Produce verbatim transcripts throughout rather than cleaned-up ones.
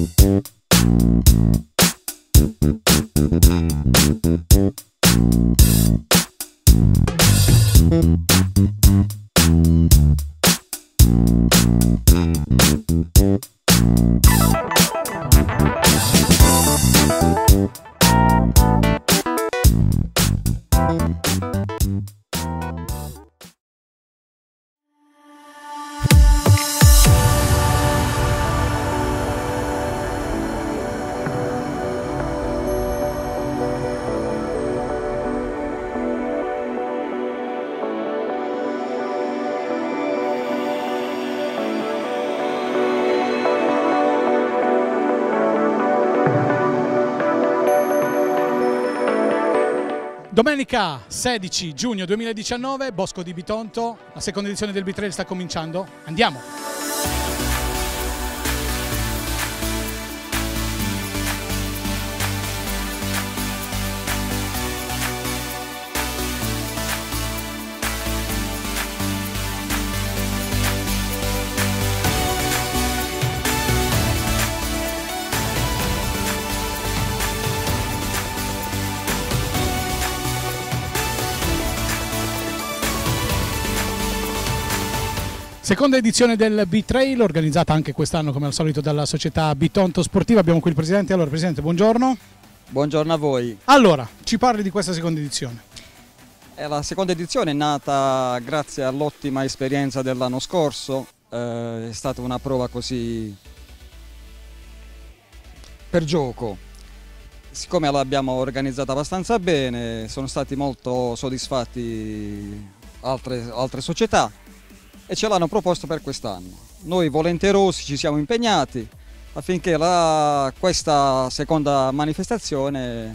Domenica sedici giugno duemiladiciannove, Bosco di Bitonto, la seconda edizione del B-Trail sta cominciando. Andiamo! Seconda edizione del B-Trail, organizzata anche quest'anno come al solito dalla società Bitonto Sportiva. Abbiamo qui il Presidente. Allora Presidente, buongiorno. Buongiorno a voi. Allora, ci parli di questa seconda edizione? Eh, la seconda edizione è nata grazie all'ottima esperienza dell'anno scorso, eh, è stata una prova così per gioco. Siccome l'abbiamo organizzata abbastanza bene, sono stati molto soddisfatti altre, altre società e ce l'hanno proposto per quest'anno. Noi volenterosi ci siamo impegnati affinché la, questa seconda manifestazione,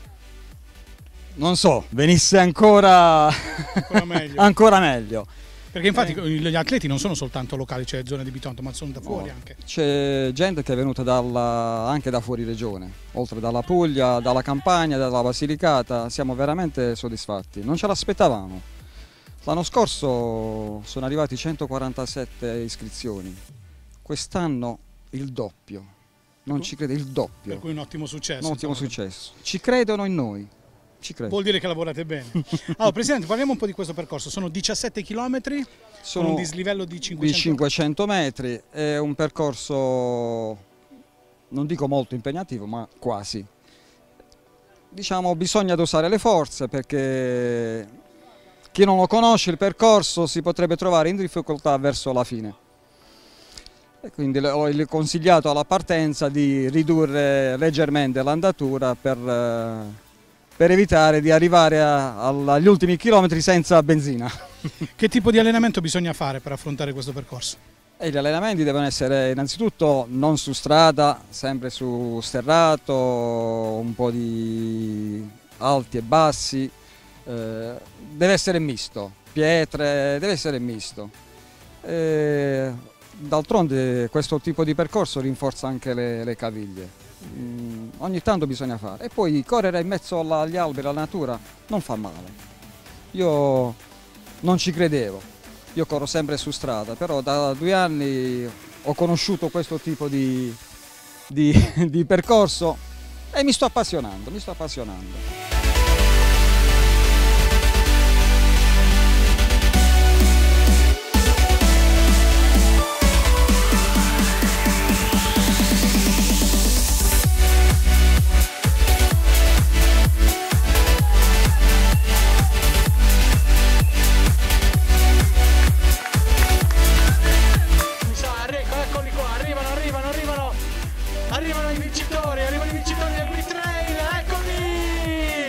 non so, venisse ancora, ancora meglio. ancora meglio. Perché infatti eh. gli atleti non sono soltanto locali, cioè zone di Bitonto, ma sono da fuori no, anche. C'è gente che è venuta dalla, anche da fuori regione, oltre dalla Puglia, dalla Campania, dalla Basilicata. Siamo veramente soddisfatti, non ce l'aspettavamo. L'anno scorso sono arrivati centoquarantasette iscrizioni, quest'anno il doppio, non ci crede, il doppio. Per cui un ottimo successo. Un ottimo insomma. successo. Ci credono in noi. Ci credo. Vuol dire che lavorate bene. Allora Presidente, parliamo un po' di questo percorso. Sono diciassette chilometri Sono con un dislivello di cinquecento... di cinquecento metri, è un percorso, non dico molto impegnativo, ma quasi. Diciamo, bisogna dosare le forze perché chi non lo conosce il percorso si potrebbe trovare in difficoltà verso la fine. E quindi ho consigliato alla partenza di ridurre leggermente l'andatura per, per evitare di arrivare a, agli ultimi chilometri senza benzina. Che tipo di allenamento bisogna fare per affrontare questo percorso? E gli allenamenti devono essere innanzitutto non su strada, sempre su sterrato, un po' di alti e bassi. Eh, deve essere misto, pietre, deve essere misto. Eh, d'altronde questo tipo di percorso rinforza anche le, le caviglie. Mm, ogni tanto bisogna fare. E poi correre in mezzo alla, agli alberi, alla natura, non fa male. Io non ci credevo, io corro sempre su strada, però da due anni ho conosciuto questo tipo di, di, di percorso e mi sto appassionando, mi sto appassionando. Arrivano i vincitori, arrivano i vincitori del B-Trail, eccoli!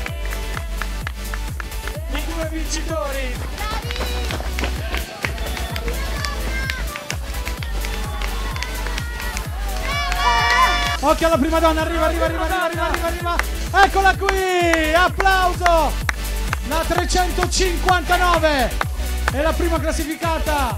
I due vincitori! Occhio alla prima donna, arriva, arriva, arriva, arriva, arriva, arriva, arriva! Eccola qui! Applauso! La trecentocinquantanove è la prima classificata!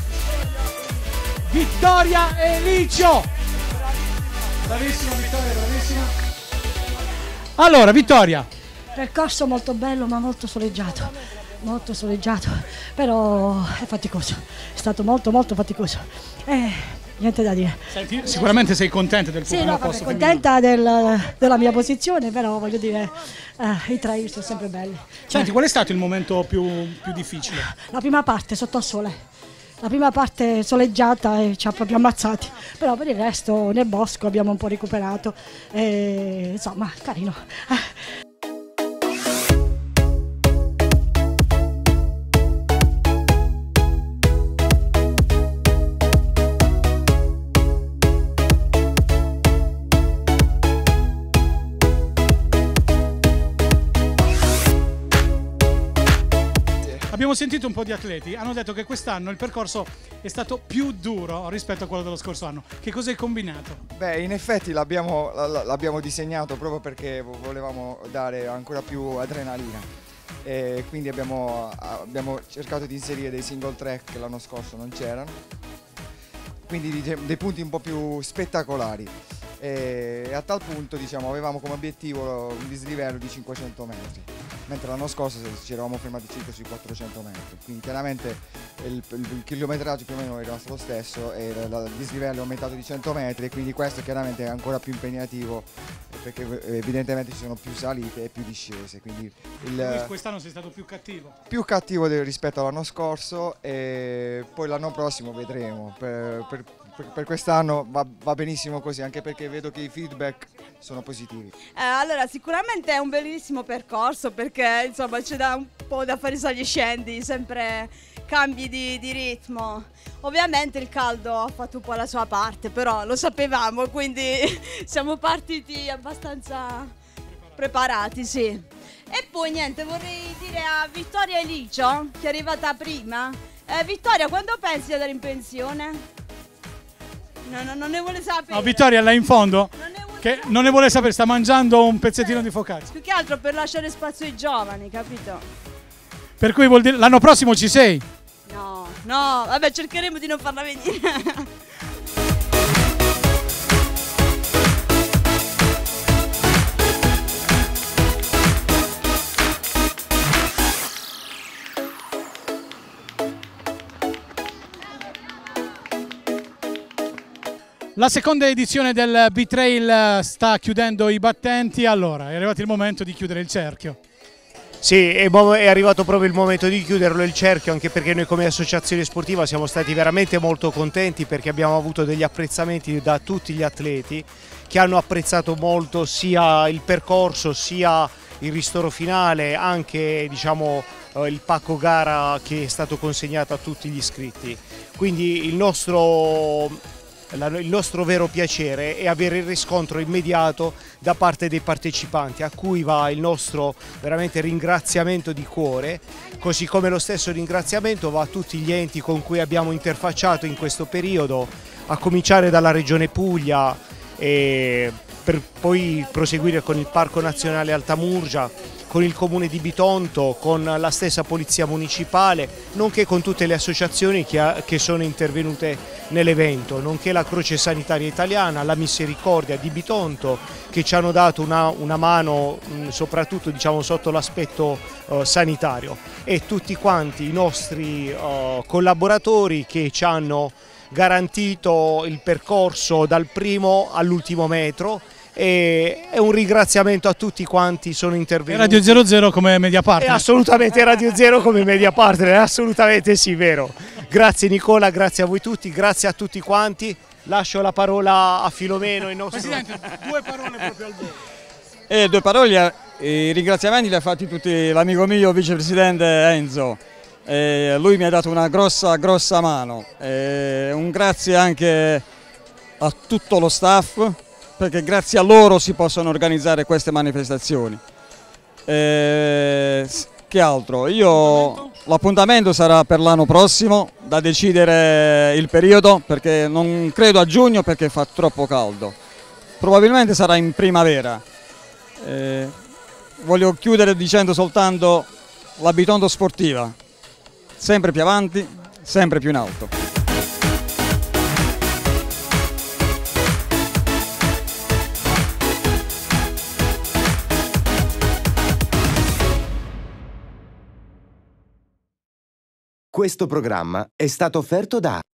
Vittoria Elicio! Bravissima Vittoria, bravissima. Allora, Vittoria. Percorso molto bello ma molto soleggiato, molto soleggiato, però è faticoso, è stato molto molto faticoso. Eh, niente da dire. Senti, sicuramente sei contenta del tuo Sì, primo no, vabbè, posto contenta del, della mia posizione, però voglio dire, eh, i trail sono sempre belli. Cioè, Senti, qual è stato il momento più, più difficile? la prima parte sotto al sole. La prima parte soleggiata e ci ha proprio ammazzati, però per il resto nel bosco abbiamo un po' recuperato, e, insomma, carino. Abbiamo sentito un po' di atleti, hanno detto che quest'anno il percorso è stato più duro rispetto a quello dello scorso anno. Che cosa hai combinato? Beh, in effetti l'abbiamo, l'abbiamo disegnato proprio perché volevamo dare ancora più adrenalina e quindi abbiamo, abbiamo cercato di inserire dei single track che l'anno scorso non c'erano, quindi dei punti un po' più spettacolari. E a tal punto, diciamo, avevamo come obiettivo un dislivello di cinquecento metri, mentre l'anno scorso ci eravamo fermati circa sui quattrocento metri, quindi chiaramente il, il, il chilometraggio più o meno era lo stesso e il, il dislivello è aumentato di cento metri, e quindi questo chiaramente è ancora più impegnativo perché evidentemente ci sono più salite e più discese, quindi il, quest'anno sei stato più cattivo? Più cattivo rispetto all'anno scorso, e poi l'anno prossimo vedremo. Per, per, per quest'anno va, va benissimo così, anche perché vedo che i feedback sono positivi. Eh, allora, sicuramente è un bellissimo percorso perché insomma c'è da un po' da fare sali e scendi, sempre cambi di, di ritmo. Ovviamente il caldo ha fatto un po' la sua parte, però lo sapevamo, quindi siamo partiti abbastanza preparati, sì. E poi niente, vorrei dire a Vittoria Elicio, che è arrivata prima. Eh, Vittoria, quando pensi di andare in pensione? No, no, non ne vuole sapere. No, Vittoria è là in fondo, non ne vuole che sapere. non ne vuole sapere, sta mangiando un pezzettino di focaccia. Più che altro per lasciare spazio ai giovani, capito? Per cui vuol dire l'anno prossimo ci sei? No, no, vabbè, cercheremo di non farla venire. La seconda edizione del B-Trail sta chiudendo i battenti, allora è arrivato il momento di chiudere il cerchio. Sì, è arrivato proprio il momento di chiuderlo il cerchio, anche perché noi come associazione sportiva siamo stati veramente molto contenti perché abbiamo avuto degli apprezzamenti da tutti gli atleti che hanno apprezzato molto sia il percorso sia il ristoro finale, anche diciamo il pacco gara che è stato consegnato a tutti gli iscritti. Quindi il nostro Il nostro vero piacere è avere il riscontro immediato da parte dei partecipanti, a cui va il nostro veramente ringraziamento di cuore, così come lo stesso ringraziamento va a tutti gli enti con cui abbiamo interfacciato in questo periodo, a cominciare dalla Regione Puglia e per poi proseguire con il Parco Nazionale Alta Murgia, con il Comune di Bitonto, con la stessa Polizia Municipale, nonché con tutte le associazioni che, ha, che sono intervenute nell'evento, nonché la Croce Sanitaria Italiana, la Misericordia di Bitonto, che ci hanno dato una, una mano mh, soprattutto diciamo, sotto l'aspetto uh, sanitario, e tutti quanti i nostri uh, collaboratori che ci hanno garantito il percorso dal primo all'ultimo metro. E un ringraziamento a tutti quanti sono intervenuti. Radio zero zero come media partner. È assolutamente Radio Zero come media partner, assolutamente sì, vero. Grazie Nicola, grazie a voi tutti, grazie a tutti quanti. Lascio la parola a Filomeno, il nostro... Presidente, due parole proprio al volo. E due parole, i ringraziamenti li ha fatti tutti l'amico mio vicepresidente Enzo. E lui mi ha dato una grossa grossa mano. E un grazie anche a tutto lo staff, perché grazie a loro si possono organizzare queste manifestazioni. E che altro? Io l'appuntamento sarà per l'anno prossimo, da decidere il periodo, perché non credo a giugno perché fa troppo caldo. Probabilmente sarà in primavera. E voglio chiudere dicendo soltanto la Bitonto sportiva, sempre più avanti, sempre più in alto. Questo programma è stato offerto da